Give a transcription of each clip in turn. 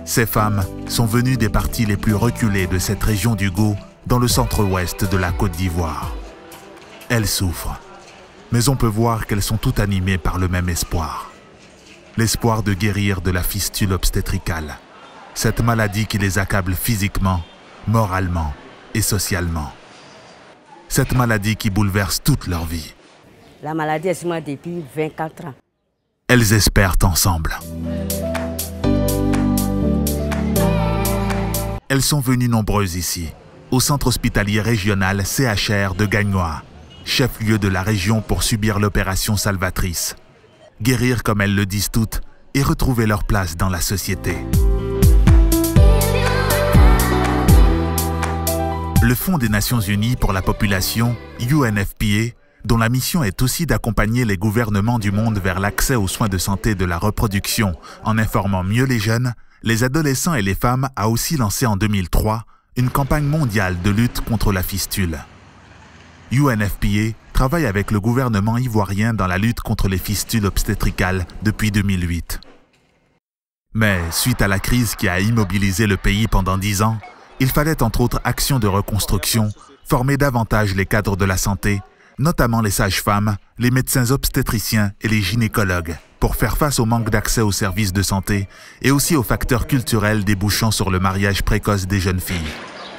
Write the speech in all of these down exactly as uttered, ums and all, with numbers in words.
Ces femmes sont venues des parties les plus reculées de cette région du Gao, dans le centre-ouest de la Côte d'Ivoire. Elles souffrent, mais on peut voir qu'elles sont toutes animées par le même espoir. L'espoir de guérir de la fistule obstétricale, cette maladie qui les accable physiquement, moralement et socialement. Cette maladie qui bouleverse toute leur vie. La maladie est sur moi depuis vingt-quatre ans. Elles espèrent ensemble. Elles sont venues nombreuses ici, au centre hospitalier régional C H R de Gagnoa, chef-lieu de la région pour subir l'opération salvatrice. Guérir comme elles le disent toutes et retrouver leur place dans la société. Le Fonds des Nations Unies pour la population, U N F P A, dont la mission est aussi d'accompagner les gouvernements du monde vers l'accès aux soins de santé de la reproduction en informant mieux les jeunes, les adolescents et les femmes, a aussi lancé en deux mille trois une campagne mondiale de lutte contre la fistule. U N F P A travaille avec le gouvernement ivoirien dans la lutte contre les fistules obstétricales depuis deux mille huit. Mais suite à la crise qui a immobilisé le pays pendant dix ans, il fallait entre autres actions de reconstruction, former davantage les cadres de la santé, notamment les sages-femmes, les médecins obstétriciens et les gynécologues, pour faire face au manque d'accès aux services de santé et aussi aux facteurs culturels débouchant sur le mariage précoce des jeunes filles.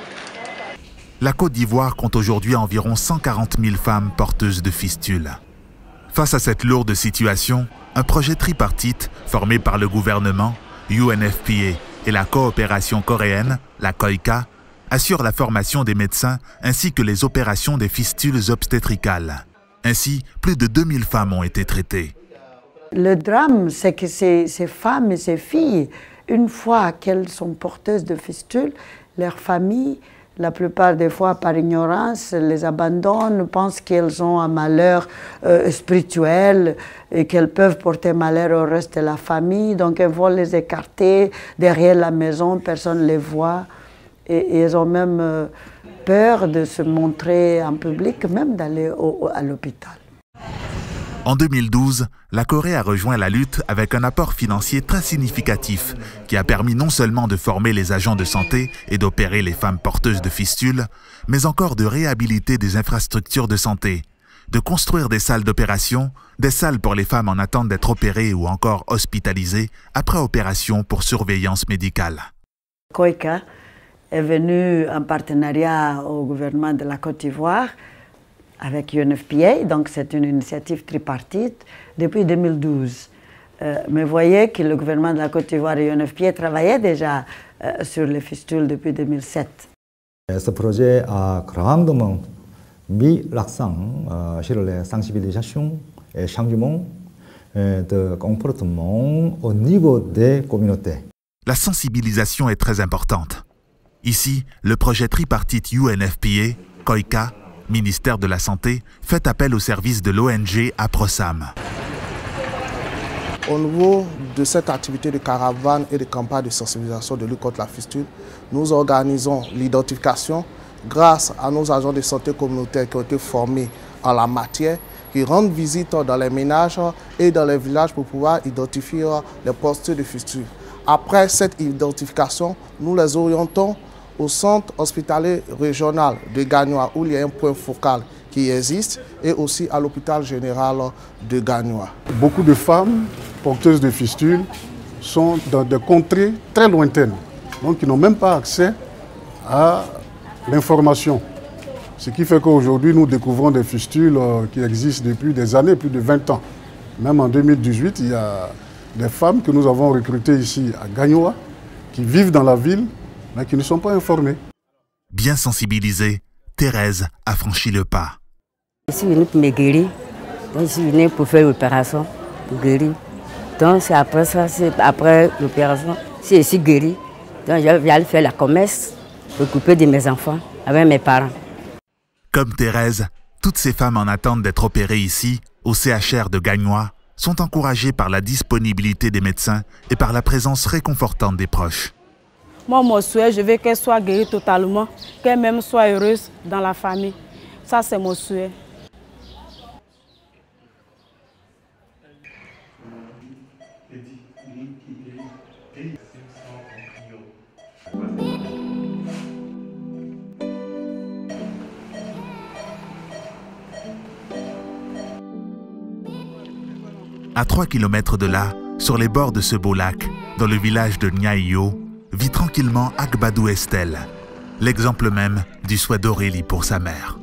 La Côte d'Ivoire compte aujourd'hui environ cent quarante mille femmes porteuses de fistules. Face à cette lourde situation, un projet tripartite formé par le gouvernement, U N F P A et la coopération coréenne, la COICA, assure la formation des médecins ainsi que les opérations des fistules obstétricales. Ainsi, plus de deux mille femmes ont été traitées. Le drame, c'est que ces, ces femmes et ces filles, une fois qu'elles sont porteuses de fistules, leurs familles, la plupart des fois par ignorance, les abandonnent, pensent qu'elles ont un malheur euh, spirituel et qu'elles peuvent porter malheur au reste de la famille. Donc elles vont les écarter derrière la maison, personne ne les voit. Et, et elles ont même euh, peur de se montrer en public, même d'aller à l'hôpital. En deux mille douze, la Corée a rejoint la lutte avec un apport financier très significatif qui a permis non seulement de former les agents de santé et d'opérer les femmes porteuses de fistules, mais encore de réhabiliter des infrastructures de santé, de construire des salles d'opération, des salles pour les femmes en attente d'être opérées ou encore hospitalisées après opération pour surveillance médicale. COICA est venu en partenariat au gouvernement de la Côte d'Ivoire avec U N F P A, donc c'est une initiative tripartite depuis deux mille douze. Euh, mais vous voyez que le gouvernement de la Côte d'Ivoire et U N F P A travaillaient déjà euh, sur les fistules depuis deux mille sept. Ce projet a grandement mis l'accent euh, sur la sensibilisation et changement euh, de comportement au niveau des communautés. La sensibilisation est très importante. Ici, le projet tripartite U N F P A, COICA, ministère de la Santé, fait appel au service de l'O N G APROSAM. Au niveau de cette activité de caravane et de campagne de sensibilisation de lutte contre la fistule, nous organisons l'identification grâce à nos agents de santé communautaires qui ont été formés en la matière, qui rendent visite dans les ménages et dans les villages pour pouvoir identifier les postes de fistule. Après cette identification, nous les orientons au centre hospitalier régional de Gagnoa, où il y a un point focal qui existe, et aussi à l'hôpital général de Gagnoa. Beaucoup de femmes porteuses de fistules sont dans des contrées très lointaines, donc qui n'ont même pas accès à l'information. Ce qui fait qu'aujourd'hui, nous découvrons des fistules qui existent depuis des années, plus de vingt ans. Même en deux mille dix-huit, il y a des femmes que nous avons recrutées ici à Gagnoa, qui vivent dans la ville, mais qui ne sont pas informés. Bien sensibilisée, Thérèse a franchi le pas. Je suis venue pour me guérir, donc je suis venue pour faire l'opération, pour guérir. Donc c'est après ça, c'est après l'opération, si je suis guérie, donc je vais aller faire la commerce, m'occuper de mes enfants avec mes parents. Comme Thérèse, toutes ces femmes en attente d'être opérées ici, au C H R de Gagnoa, sont encouragées par la disponibilité des médecins et par la présence réconfortante des proches. Moi, mon souhait, je veux qu'elle soit guérie totalement, qu'elle même soit heureuse dans la famille. Ça, c'est mon souhait. À trois kilomètres de là, sur les bords de ce beau lac, dans le village de Niaïo, vit tranquillement Agbadou Estelle, l'exemple même du souhait d'Aurélie pour sa mère.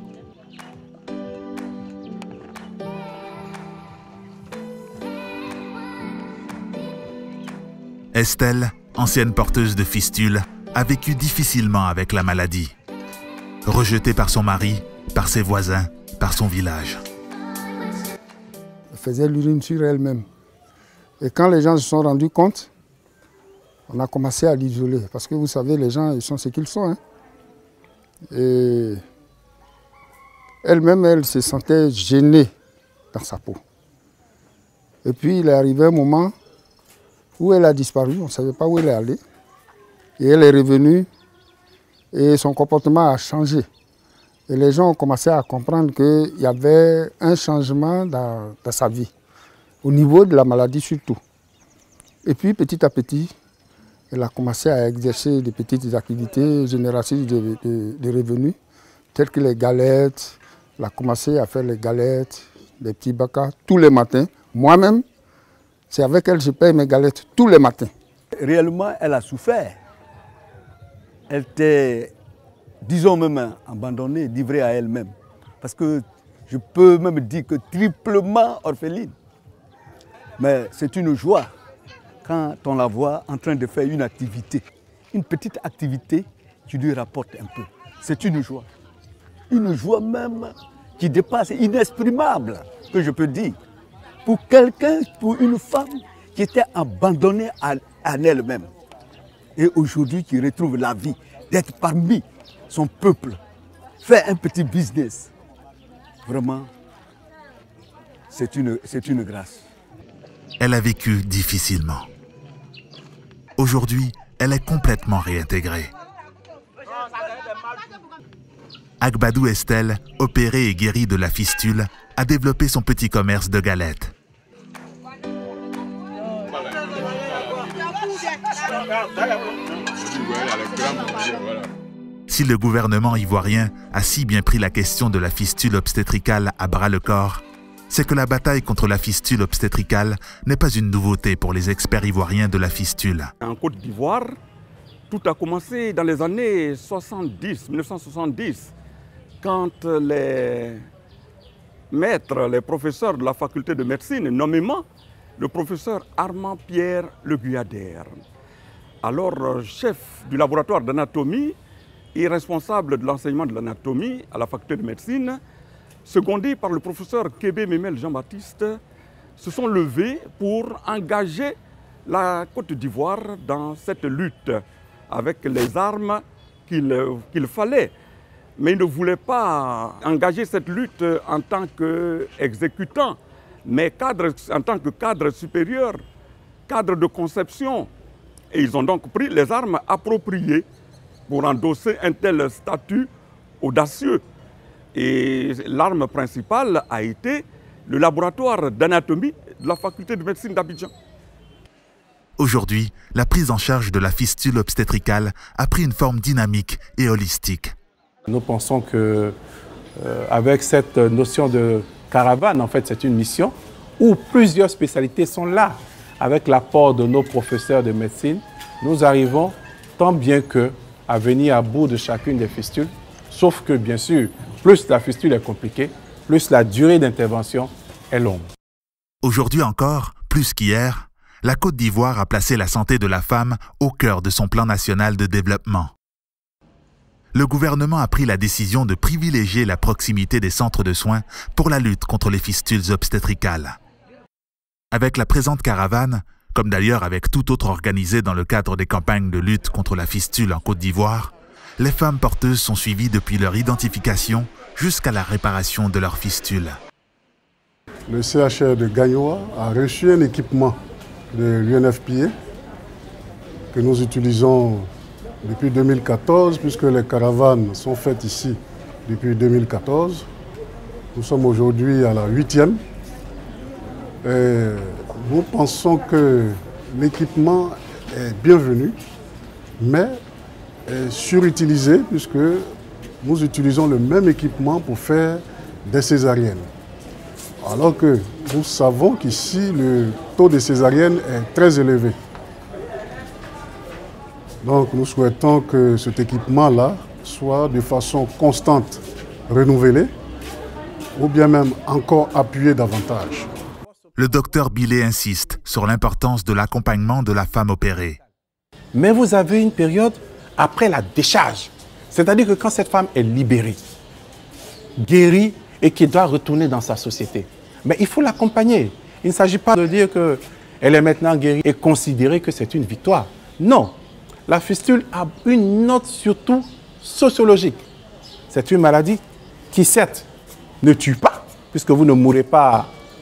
Estelle, ancienne porteuse de fistules, a vécu difficilement avec la maladie. Rejetée par son mari, par ses voisins, par son village. Elle faisait l'urine sur elle-même. Et quand les gens se sont rendus compte, on a commencé à l'isoler. Parce que vous savez, les gens, ils sont ce qu'ils sont. Hein. Et elle-même, elle se sentait gênée dans sa peau. Et puis, il est arrivé un moment où elle a disparu, on ne savait pas où elle est allée. Et elle est revenue et son comportement a changé. Et les gens ont commencé à comprendre qu'il y avait un changement dans, dans sa vie, au niveau de la maladie surtout. Et puis petit à petit, elle a commencé à exercer des petites activités génératrices de, de, de revenus, telles que les galettes. Elle a commencé à faire les galettes, les petits bacas, tous les matins. Moi-même, c'est avec elle que je paye mes galettes tous les matins. Réellement, elle a souffert. Elle était, disons même, abandonnée, livrée à elle-même. Parce que je peux même dire que triplement orpheline. Mais c'est une joie quand on la voit en train de faire une activité. Une petite activité qui lui rapporte un peu. C'est une joie. Une joie même qui dépasse, inexprimable, que je peux dire. Pour quelqu'un, pour une femme qui était abandonnée à, à elle-même. Et aujourd'hui qui retrouve la vie, d'être parmi son peuple, faire un petit business. Vraiment, c'est une, c'est une grâce. Elle a vécu difficilement. Aujourd'hui, elle est complètement réintégrée. Agbadou Estelle, opérée et guérie de la fistule, a développé son petit commerce de galettes. Si le gouvernement ivoirien a si bien pris la question de la fistule obstétricale à bras-le-corps, c'est que la bataille contre la fistule obstétricale n'est pas une nouveauté pour les experts ivoiriens de la fistule. En Côte d'Ivoire, tout a commencé dans les années soixante-dix, mille neuf cent soixante-dix, quand les maîtres, les professeurs de la faculté de médecine, nommément le professeur Armand Pierre Le Guyadère, alors chef du laboratoire d'anatomie et responsable de l'enseignement de l'anatomie à la faculté de médecine, secondé par le professeur Kébé Memel Jean-Baptiste, se sont levés pour engager la Côte d'Ivoire dans cette lutte avec les armes qu'il qu'il fallait. Mais ils ne voulaient pas engager cette lutte en tant qu'exécutant, mais cadre, en tant que cadre supérieur, cadre de conception. Et ils ont donc pris les armes appropriées pour endosser un tel statut audacieux. Et l'arme principale a été le laboratoire d'anatomie de la faculté de médecine d'Abidjan. Aujourd'hui, la prise en charge de la fistule obstétricale a pris une forme dynamique et holistique. Nous pensons que euh, avec cette notion de caravane, en fait, c'est une mission où plusieurs spécialités sont là. Avec l'apport de nos professeurs de médecine, nous arrivons tant bien que à venir à bout de chacune des fistules, sauf que, bien sûr, plus la fistule est compliquée, plus la durée d'intervention est longue. Aujourd'hui encore, plus qu'hier, la Côte d'Ivoire a placé la santé de la femme au cœur de son plan national de développement. Le gouvernement a pris la décision de privilégier la proximité des centres de soins pour la lutte contre les fistules obstétricales. Avec la présente caravane, comme d'ailleurs avec tout autre organisé dans le cadre des campagnes de lutte contre la fistule en Côte d'Ivoire, les femmes porteuses sont suivies depuis leur identification jusqu'à la réparation de leur fistule. Le C H R de Gagnoa a reçu un équipement de l'U N F P A que nous utilisons depuis deux mille quatorze, puisque les caravanes sont faites ici depuis deux mille quatorze. Nous sommes aujourd'hui à la huitième. Et nous pensons que l'équipement est bienvenu, mais est surutilisé, puisque nous utilisons le même équipement pour faire des césariennes. Alors que nous savons qu'ici, le taux de césarienne est très élevé. Donc nous souhaitons que cet équipement-là soit de façon constante renouvelé ou bien même encore appuyé davantage. Le docteur Billet insiste sur l'importance de l'accompagnement de la femme opérée. Mais vous avez une période après la décharge, c'est-à-dire que quand cette femme est libérée, guérie et qui doit retourner dans sa société, mais il faut l'accompagner. Il ne s'agit pas de dire qu'elle est maintenant guérie et considérer que c'est une victoire. Non, la fistule a une note surtout sociologique. C'est une maladie qui, certes, ne tue pas, puisque vous ne mourrez pas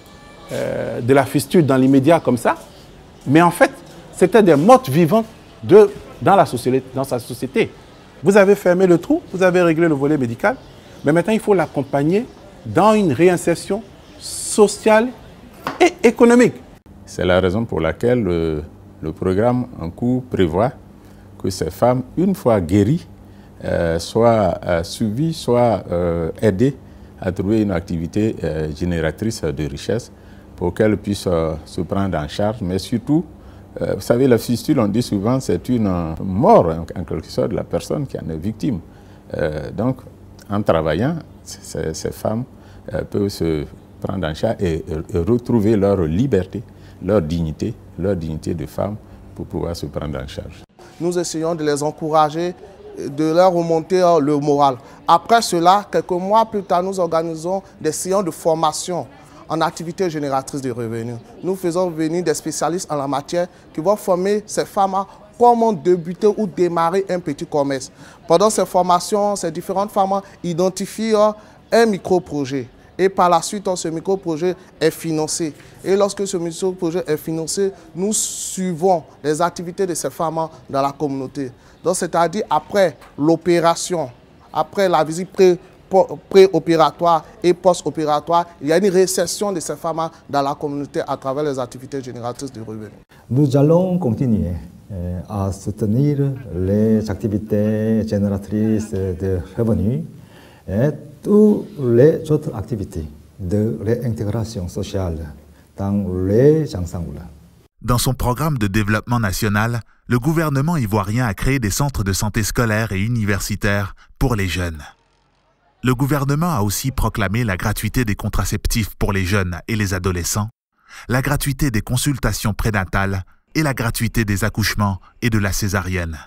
euh, de la fistule dans l'immédiat comme ça, mais en fait, c'était des morts vivantes de, dans, la société, dans sa société. Vous avez fermé le trou, vous avez réglé le volet médical, mais maintenant, il faut l'accompagner dans une réinsertion sociale et économique. C'est la raison pour laquelle le, le programme en cours prévoit que ces femmes, une fois guéries, euh, soient euh, suivies, soient euh, aidées à trouver une activité euh, génératrice de richesse pour qu'elles puissent euh, se prendre en charge. Mais surtout, euh, vous savez, la fistule, on dit souvent, c'est une euh, mort, en, en quelque sorte, de la personne qui en est victime. Euh, donc, en travaillant, ces, ces femmes euh, peuvent se prendre en charge et, et retrouver leur liberté, leur dignité, leur dignité de femme pour pouvoir se prendre en charge. Nous essayons de les encourager, de leur remonter le moral. Après cela, quelques mois plus tard, nous organisons des séances de formation en activité génératrice de revenus. Nous faisons venir des spécialistes en la matière qui vont former ces femmes à comment débuter ou démarrer un petit commerce. Pendant ces formations, ces différentes femmes identifient un micro-projet. Et par la suite, ce micro-projet est financé. Et lorsque ce micro-projet est financé, nous suivons les activités de ces femmes dans la communauté. Donc, c'est-à-dire après l'opération, après la visite pré pré-opératoire et post-opératoire, il y a une réinsertion de ces femmes dans la communauté à travers les activités génératrices de revenus. Nous allons continuer à soutenir les activités génératrices de revenus et toutes les autres activités de réintégration sociale dans les ensembles. Dans son programme de développement national, le gouvernement ivoirien a créé des centres de santé scolaires et universitaires pour les jeunes. Le gouvernement a aussi proclamé la gratuité des contraceptifs pour les jeunes et les adolescents, la gratuité des consultations prénatales et la gratuité des accouchements et de la césarienne.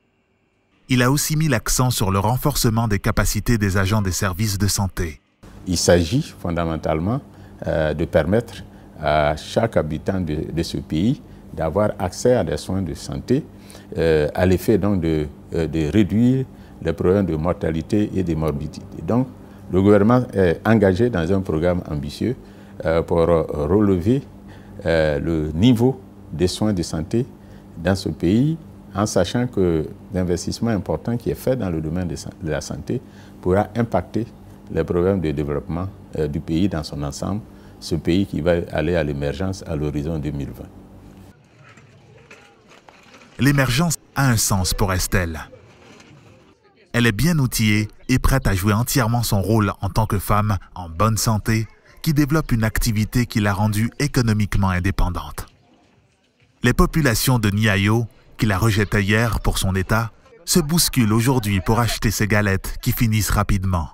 Il a aussi mis l'accent sur le renforcement des capacités des agents des services de santé. Il s'agit fondamentalement euh, de permettre à chaque habitant de, de ce pays d'avoir accès à des soins de santé, euh, à l'effet donc de, euh, de réduire les problèmes de mortalité et de morbidité. Donc, le gouvernement est engagé dans un programme ambitieux euh, pour relever euh, le niveau des soins de santé dans ce pays, en sachant que l'investissement important qui est fait dans le domaine de, de la santé pourra impacter les problèmes de développement euh, du pays dans son ensemble, ce pays qui va aller à l'émergence à l'horizon deux mille vingt. L'émergence a un sens pour Estelle. Elle est bien outillée et prête à jouer entièrement son rôle en tant que femme en bonne santé qui développe une activité qui l'a rendue économiquement indépendante. Les populations de Niayo, qui la rejetaient hier pour son état, se bousculent aujourd'hui pour acheter ces galettes qui finissent rapidement.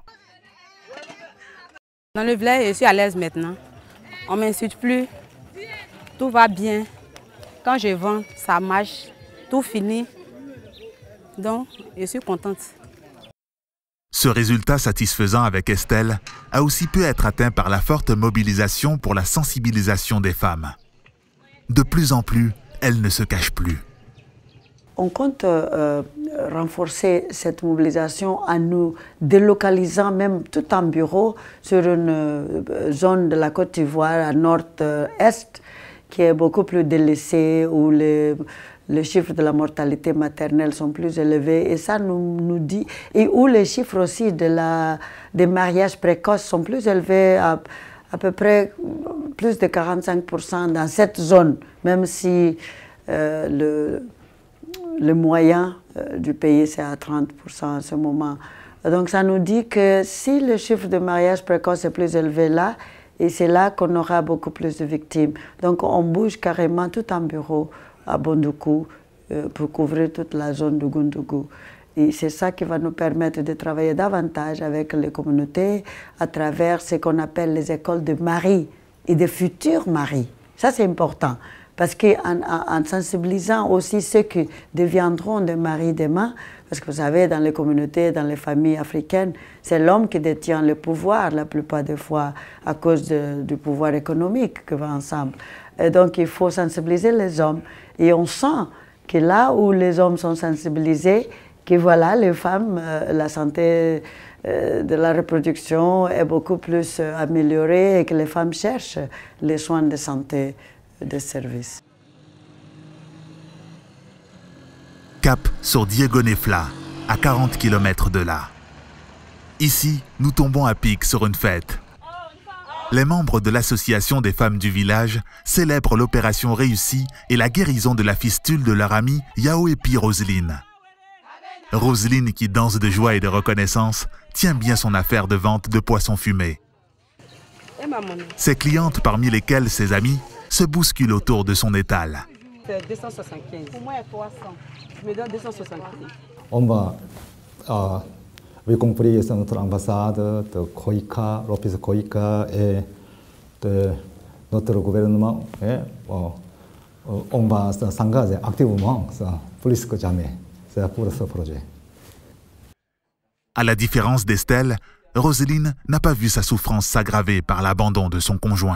Dans le village, je suis à l'aise maintenant. On ne m'insulte plus. Tout va bien. Quand je vends, ça marche. Tout finit. Donc, je suis contente. Ce résultat satisfaisant avec Estelle a aussi pu être atteint par la forte mobilisation pour la sensibilisation des femmes. De plus en plus, elle ne se cache plus. On compte euh, renforcer cette mobilisation en nous délocalisant même tout en bureau sur une euh, zone de la Côte d'Ivoire à nord-est qui est beaucoup plus délaissée, où les, les chiffres de la mortalité maternelle sont plus élevés. Et ça nous, nous dit, et où les chiffres aussi de la, des mariages précoces sont plus élevés, à, à peu près plus de quarante-cinq pour cent dans cette zone, même si euh, le... Le moyen euh, du pays, c'est à trente pour cent en ce moment. Donc ça nous dit que si le chiffre de mariage précoce est plus élevé là, Et c'est là qu'on aura beaucoup plus de victimes. Donc on bouge carrément tout un bureau à Bondoukou euh, pour couvrir toute la zone de Goundougou. Et c'est ça qui va nous permettre de travailler davantage avec les communautés à travers ce qu'on appelle les écoles de maris et de futurs maris. Ça, c'est important. Parce qu'en en, en sensibilisant aussi ceux qui deviendront des maris demain, parce que vous savez, dans les communautés, dans les familles africaines, c'est l'homme qui détient le pouvoir la plupart des fois à cause de, du pouvoir économique qui va ensemble. Et donc, il faut sensibiliser les hommes. Et on sent que là où les hommes sont sensibilisés, que voilà, les femmes, euh, la santé euh, de la reproduction est beaucoup plus euh, améliorée et que les femmes cherchent les soins de santé de service. Cap sur Diego Nefla, à quarante kilomètres de là. Ici, nous tombons à pic sur une fête. Les membres de l'association des femmes du village célèbrent l'opération réussie et la guérison de la fistule de leur amie Yaoepi Roseline. Roseline, qui danse de joie et de reconnaissance, tient bien son affaire de vente de poissons fumés. Ses clientes, parmi lesquelles ses amis, se bousculent autour de son étal. C'est deux cent soixante-quinze. Pour moi, il y a trois cents. Je me donne deux cent soixante-quinze. On va euh, recompris notre ambassade de Coica, Lopez Coica et de notre gouvernement. Et, euh, on va s'engager activement, plus que jamais. C'est pour ce projet. À la différence d'Estelle, Roseline n'a pas vu sa souffrance s'aggraver par l'abandon de son conjoint.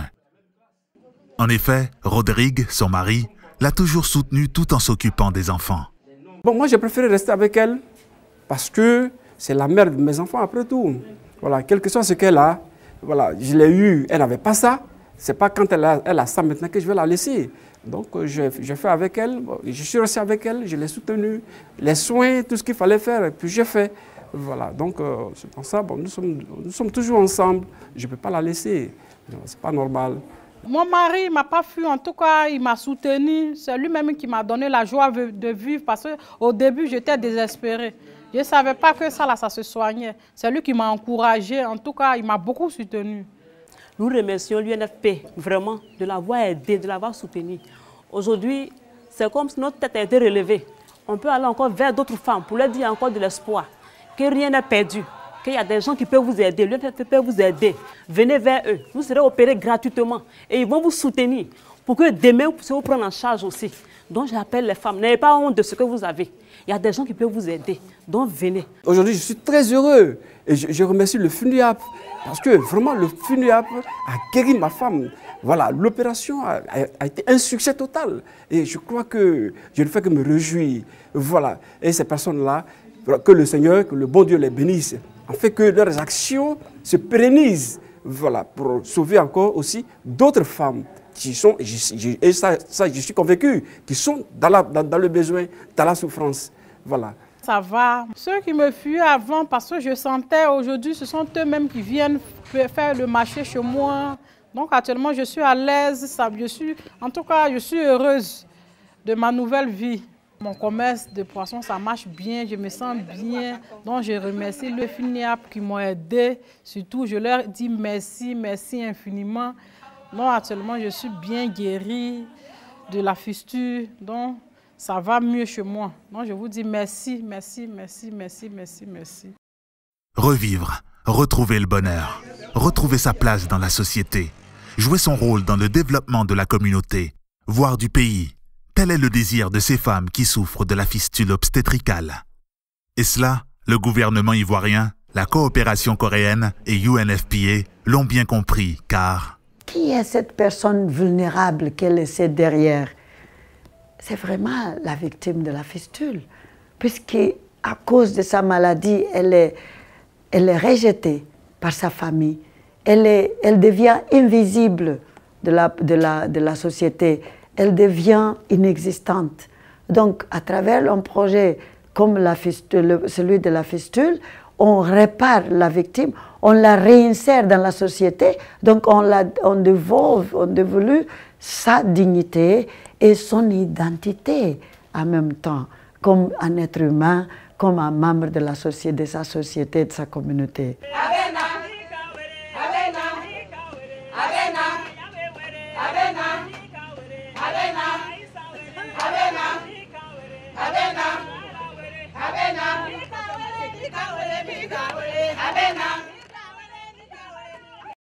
En effet, Rodrigue, son mari, l'a toujours soutenue tout en s'occupant des enfants. Bon, moi, j'ai préféré rester avec elle parce que c'est la mère de mes enfants après tout. Voilà, quel que soit ce qu'elle a, voilà, je l'ai eu, elle n'avait pas ça. C'est pas quand elle a, elle a ça maintenant que je vais la laisser. Donc, je, je fais avec elle, je suis resté avec elle, je l'ai soutenue, les soins, tout ce qu'il fallait faire, et puis j'ai fait. Voilà, donc euh, c'est pour ça, bon, nous, sommes, nous sommes toujours ensemble, je ne peux pas la laisser, c'est pas normal. Mon mari ne m'a pas fui, en tout cas, il m'a soutenu. C'est lui-même qui m'a donné la joie de vivre parce qu'au début, j'étais désespérée. Je ne savais pas que ça, là, ça se soignait. C'est lui qui m'a encouragée, en tout cas, il m'a beaucoup soutenu. Nous remercions l'U N F P vraiment de l'avoir aidé, de l'avoir soutenu. Aujourd'hui, c'est comme si notre tête a été relevée. On peut aller encore vers d'autres femmes pour leur dire encore de l'espoir, que rien n'est perdu, qu'il y a des gens qui peuvent vous aider, l'U N F P peut vous aider. Venez vers eux, vous serez opérés gratuitement et ils vont vous soutenir pour que demain vous puissiez vous prendre en charge aussi. Donc j'appelle les femmes, n'ayez pas honte de ce que vous avez. Il y a des gens qui peuvent vous aider, donc venez. Aujourd'hui, je suis très heureux et je, je remercie le FUNUAP parce que vraiment le FUNUAP a guéri ma femme. Voilà, l'opération a, a, a été un succès total et je crois que je ne fais que me réjouir. Voilà, et ces personnes-là, que le Seigneur, que le bon Dieu les bénisse, en fait que leurs actions se pérennisent, voilà, pour sauver encore aussi d'autres femmes qui sont, et ça, ça je suis convaincu, qui sont dans, la, dans, dans le besoin, dans la souffrance. Voilà. Ça va. Ceux qui me fuyaient avant, parce que je sentais aujourd'hui, ce sont eux-mêmes qui viennent faire le marché chez moi. Donc actuellement, je suis à l'aise. Je suis, en tout cas, je suis heureuse de ma nouvelle vie. Mon commerce de poissons, ça marche bien, je me sens bien. Donc je remercie le FUNUAP qui m'ont aidé. Surtout, je leur dis merci, merci infiniment. Donc actuellement, je suis bien guérie de la fistule. Donc ça va mieux chez moi. Donc je vous dis merci, merci, merci, merci, merci, merci. Revivre, retrouver le bonheur, retrouver sa place dans la société, jouer son rôle dans le développement de la communauté, voire du pays. Tel est le désir de ces femmes qui souffrent de la fistule obstétricale. Et cela, le gouvernement ivoirien, la coopération coréenne et U N F P A l'ont bien compris, car... Qui est cette personne vulnérable qu'elle essaie derrière? C'est vraiment la victime de la fistule, puisqu'à cause de sa maladie, elle est, elle est rejetée par sa famille. Elle, est, elle devient invisible de la, de la, de la société. Elle devient inexistante. Donc, à travers un projet comme la fistule, celui de la fistule, on répare la victime, on la réinsère dans la société, donc on, la, on dévolve, on dévolue sa dignité et son identité en même temps, comme un être humain, comme un membre de, la société, de sa société, de sa communauté.